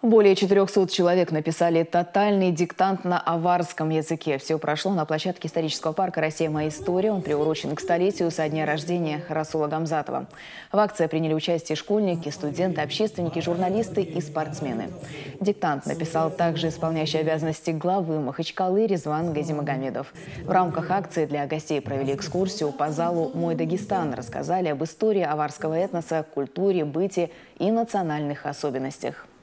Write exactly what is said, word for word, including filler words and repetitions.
Более четырёхсот человек написали тотальный диктант на аварском языке. Все прошло на площадке исторического парка «Россия. Моя история». Он приурочен к столетию со дня рождения Расула Гамзатова. В акции приняли участие школьники, студенты, общественники, журналисты и спортсмены. Диктант написал также исполняющий обязанности главы Махачкалы Резван Газимагомедов. В рамках акции для гостей провели экскурсию по залу «Мой Дагестан». Рассказали об истории аварского этноса, культуре, быте и национальных особенностях.